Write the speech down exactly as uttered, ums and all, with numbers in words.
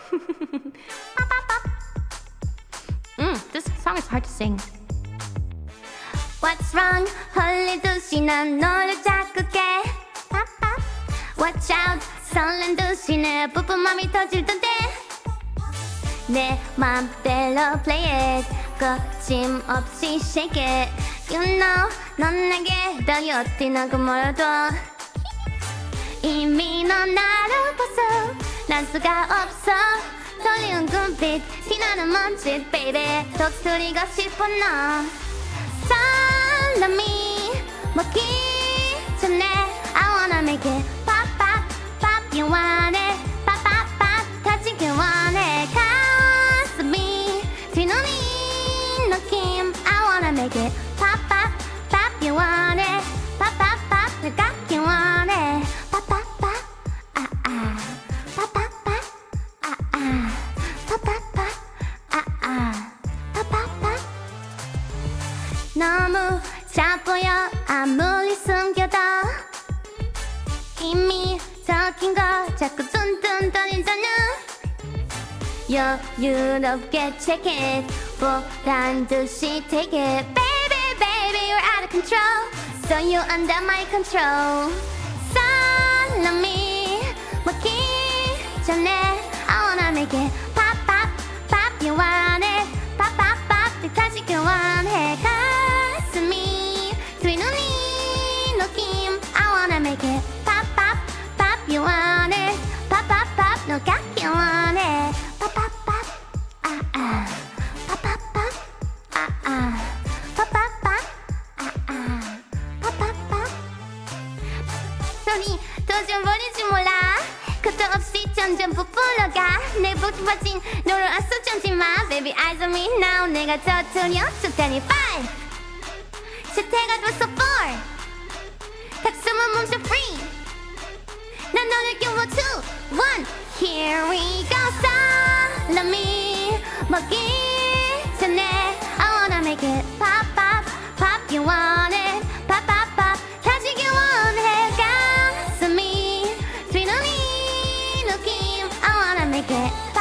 mm, this song is hard to sing. What's wrong? 헐리듯이 난 너를 자꾸 깨. Watch out. 설렌 듯이 내 부푼 맘이 터질던데. 내 맘대로 play it. 거침없이 shake it. You know 넌 내게 더 엿티나고 멀어도 이미 넌 나를 벗어 난 수가 없어. 떨리는 눈빛 티나는 먼지 baby 독수리고 싶어 너. 설렘이 먹기 전에 I wanna make it pop pop pop you want it pop pop pop 터지길 원해. 가슴이 뒤누는 느낌 I wanna make it pop pop pop you want it pop pop pop 날 갖기 원해. pop pop pop ah ah pop pop pop ah ah pop pop pop ah ah pop pop pop. 너무 잘 보여 아무리 숨겨도 이미 적힌 거 자꾸 뚠뚠 떨리잖아. 여유롭게 check it 보란 듯이 take it. Baby baby you're out of control so you under my control. 설렘이 먹기 전에 I wanna make it pop pop pop you want it pop pop pop 내 터지길 원해. 가슴이 뒤누는 느낌 I wanna make it pop pop pop you want it pop pop pop 너 갖기 원해. pop pop pop ah ah pop pop pop ah ah pop pop pop ah ah pop pop pop. 소리 도전 버리지 몰라. 끝도 없이 점점 부풀어가. 내 복잡해진 너를 안쓰 잠시만 baby eyes on me now 내가 더 두려 속단이 five 셔태가 됐어 four 탁숨은 멈춰 free 난 너를 끼워 two one here we go. 설렘이 먹기 전에 I wanna make it pop pop pop you want it pop pop pop 터지길 원해. 가슴이 뒤누는 느낌 I wanna make it